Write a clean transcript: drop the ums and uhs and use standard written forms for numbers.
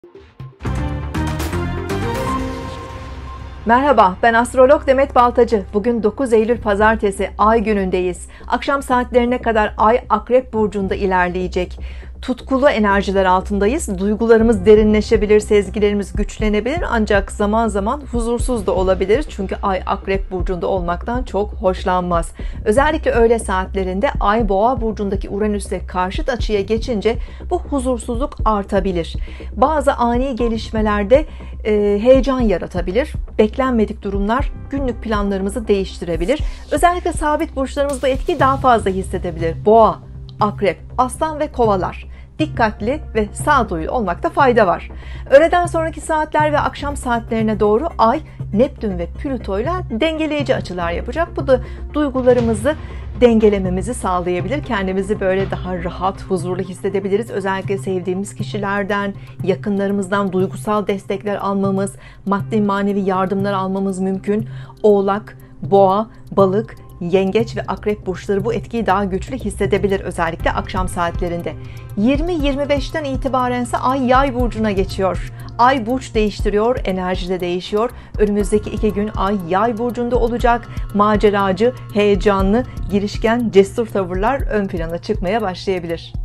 Merhaba, ben astrolog Demet Baltacı. Bugün 9 Eylül Pazartesi, Ay günündeyiz. Akşam saatlerine kadar Ay Akrep Burcu'nda ilerleyecek. Tutkulu enerjiler altındayız. Duygularımız derinleşebilir, sezgilerimiz güçlenebilir. Ancak zaman zaman huzursuz da olabiliriz. Çünkü Ay Akrep Burcu'nda olmaktan çok hoşlanmaz. Özellikle öğle saatlerinde Ay Boğa Burcu'ndaki Uranüs'e karşıt açıya geçince bu huzursuzluk artabilir. Bazı ani gelişmelerde heyecan yaratabilir. Beklenmedik durumlar günlük planlarımızı değiştirebilir. Özellikle sabit burçlarımız bu etkiyi daha fazla hissedebilir. Boğa, Akrep, Aslan ve Kovalar. Dikkatli ve sağduyulu olmakta fayda var. Öğleden sonraki saatler ve akşam saatlerine doğru Ay, Neptün ve Plüto ile dengeleyici açılar yapacak. Bu da duygularımızı dengelememizi sağlayabilir. Kendimizi böyle daha rahat, huzurlu hissedebiliriz. Özellikle sevdiğimiz kişilerden, yakınlarımızdan duygusal destekler almamız, maddi manevi yardımlar almamız mümkün. Oğlak, Boğa, Balık, Yengeç ve Akrep burçları bu etkiyi daha güçlü hissedebilir, özellikle akşam saatlerinde. 20-25'ten itibaren ise Ay Yay burcuna geçiyor. Ay burç değiştiriyor, enerji de değişiyor. Önümüzdeki 2 gün Ay Yay burcunda olacak. Maceracı, heyecanlı, girişken, cesur tavırlar ön plana çıkmaya başlayabilir.